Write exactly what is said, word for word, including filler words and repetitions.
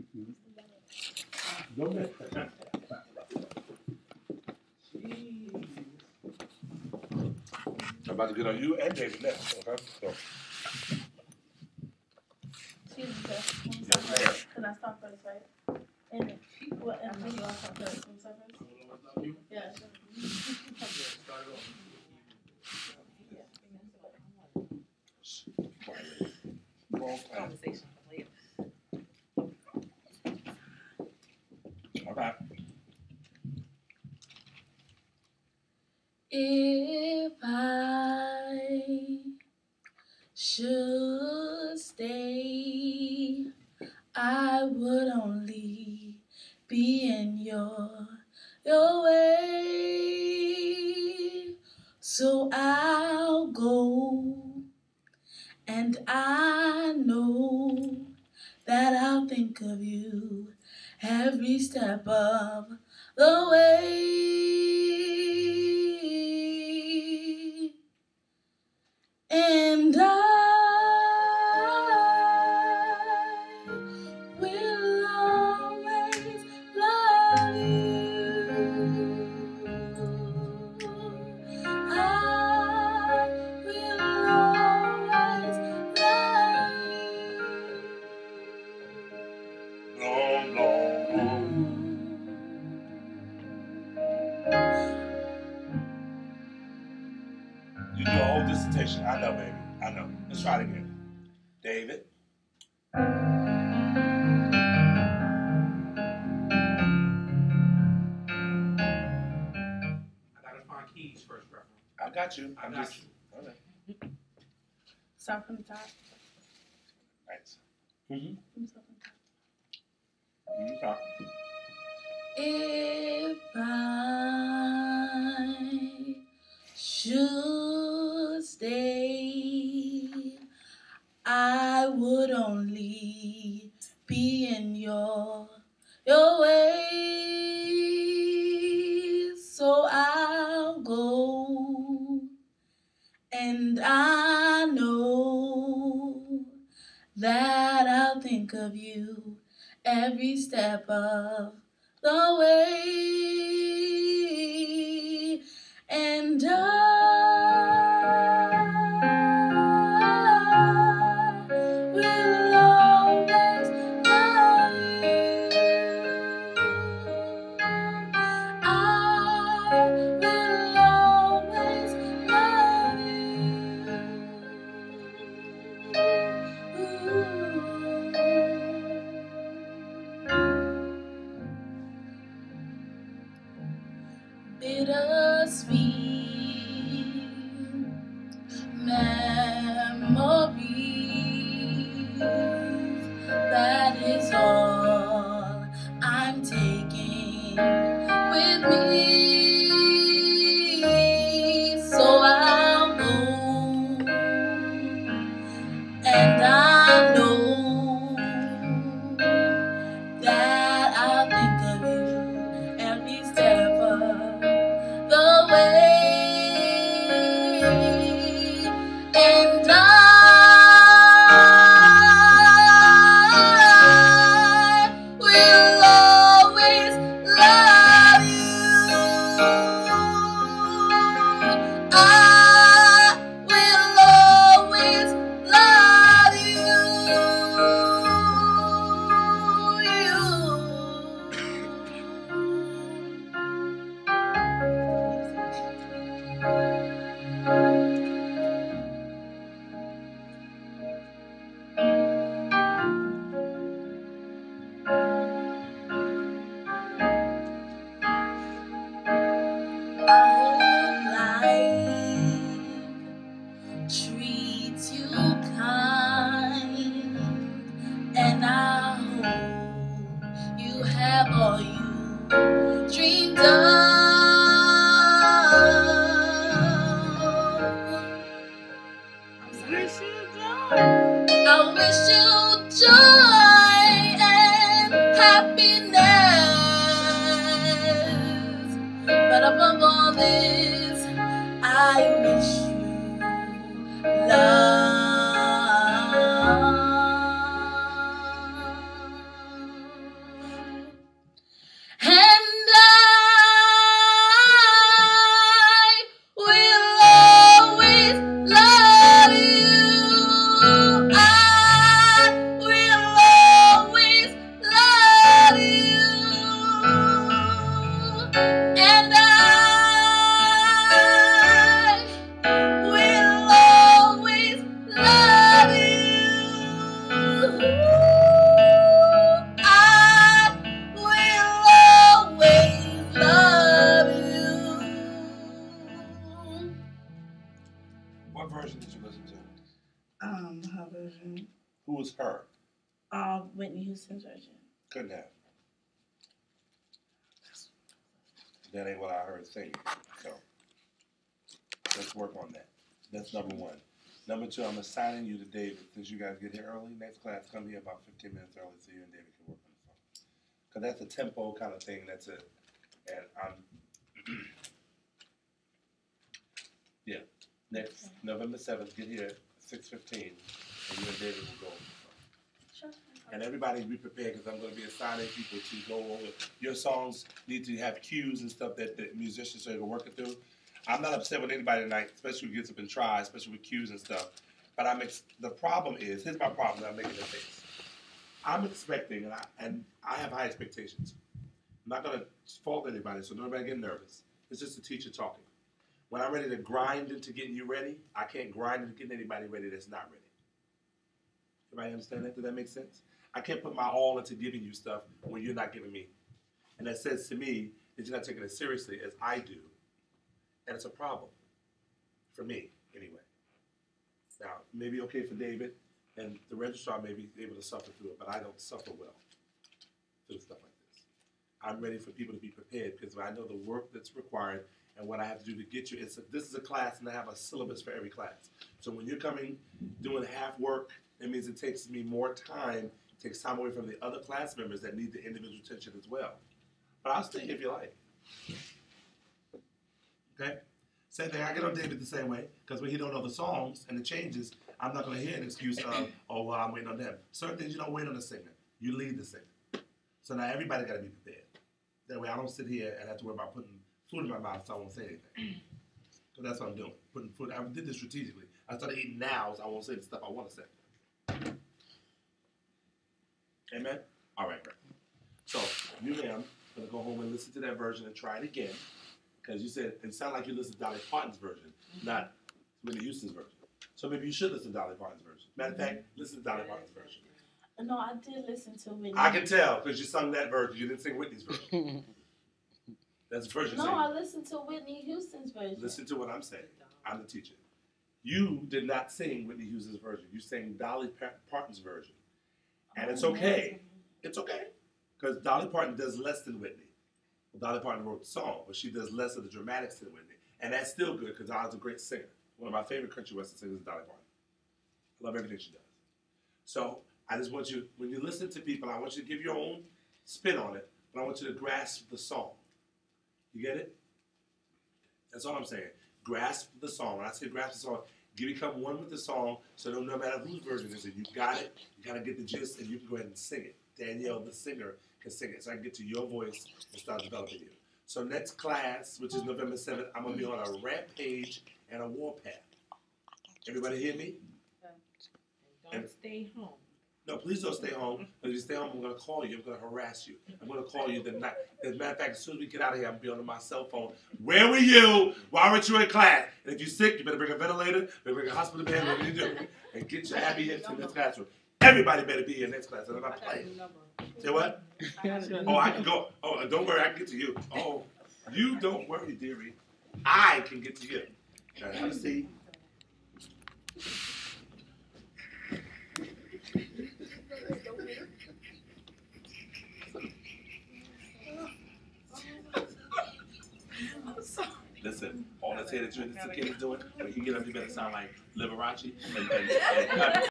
Go ahead. I'm about to get on you and David next, okay? So. Excuse me, sir. Yes, ma'am. Can I stop first, right? And what? And video I stop first. Can we stop first? Yeah. Sure. Conversation for later. Okay. If I should stay, I would only be in your your way. So I'll go, and I know that I'll think of you every step of the way. And I will always love you. I will always love you. Long, long, long. You do a whole dissertation. I know, baby. I know. Let's try it again. David. I gotta find keys first, Reverend. I got you. I I'm got just. you. Okay. Start from the top. Thanks. Mm-hmm. From the top. Mm-hmm. Stop. If I should stay, I would only be in your your way. So I'll go, and I know that I'll think of you every step of the way. And I will always love you. I will always love you. Bittersweet memories, that is all I'm taking with me. So I'll go, and I know that I'll think of you every step of the way. And I Houston's version. Couldn't have. That ain't what I heard singing. So let's work on that. That's number one. Number two, I'm assigning you to David. Since you guys get here early, next class come here about fifteen minutes early so you and David can work on the song. Because that's a tempo kind of thing. That's it. And I'm, yeah, next okay. November seventh, get here at six fifteen, and you and David will go over the song. Sure. And everybody be prepared because I'm going to be assigning people to go over. Your songs need to have cues and stuff that the musicians are working through. I'm not upset with anybody tonight, especially who gets up and tries, especially with cues and stuff. But I'm ex the problem is, here's my problem that I'm making the face. I'm expecting, and I, and I have high expectations. I'm not going to fault anybody, so nobody get nervous. It's just a teacher talking. When I'm ready to grind into getting you ready, I can't grind into getting anybody ready that's not ready. Everybody understand that? Does that make sense? I can't put my all into giving you stuff when you're not giving me. And that says to me that you're not taking it seriously as I do. And it's a problem. For me, anyway. Now, maybe okay for David, and the registrar may be able to suffer through it, but I don't suffer well through stuff like this. I'm ready for people to be prepared because I know the work that's required and what I have to do to get you. It's a, this is a class, and I have a syllabus for every class. So when you're coming, doing half work, it means it takes me more time, takes time away from the other class members that need the individual attention as well. But I'll stay if you like. Okay? Same thing, I get on David the same way, because when he don't know the songs and the changes, I'm not going to hear an excuse of, oh, well, I'm waiting on them. Certain things you don't wait on the singer. You lead the singer. So now everybody got to be prepared. That way I don't sit here and have to worry about putting food in my mouth so I won't say anything. So that's what I'm doing. Putting food, I did this strategically. I started eating now, so I won't say the stuff I want to say. Amen? All right, great. So, you, ma'am, going to go home and listen to that version and try it again. Because you said, it sounded like you listened to Dolly Parton's version, mm-hmm. not Whitney Houston's version. So maybe you should listen to Dolly Parton's version. Matter of fact, listen to Dolly Parton's version. No, I did listen to Whitney. I can tell, because you sung that version. You didn't sing Whitney's version. That's the version. No, I listened to Whitney Houston's version. Listen to what I'm saying. I'm the teacher. You did not sing Whitney Houston's version. You sang Dolly Parton's version. And it's okay. It's okay. Because Dolly Parton does less than Whitney. Well, Dolly Parton wrote the song, but she does less of the dramatics than Whitney. And that's still good because Dolly's a great singer. One of my favorite country western singers is Dolly Parton. I love everything she does. So I just want you, when you listen to people, I want you to give your own spin on it, but I want you to grasp the song. You get it? That's all I'm saying. Grasp the song. When I say grasp the song, you become one with the song, so no matter whose version it is, you got it, you got to get the gist, and you can go ahead and sing it. Danielle, the singer, can sing it, so I can get to your voice and start developing you. So next class, which is November seventh, I'm going to be on a rampage and a warpath. Everybody hear me? Don't and, stay home. No, please don't stay home. If you stay home, I'm going to call you. I'm going to harass you. I'm going to call you the night. As a matter of fact, as soon as we get out of here, I'm going to be on my cell phone. Where were you? Why weren't you in class? And if you're sick, you better bring a ventilator, better bring a hospital bed, whatever you do, and get your happy hips in this classroom. Everybody better be in next class, and I'm not playing. Say what? Oh, I can go. Oh, don't worry, I can get to you. Oh, you don't worry, dearie. I can get to you. Now, have a seat. Listen, all that say that you and this kid is doing, when you get up, you better sound like Liberace and, and, and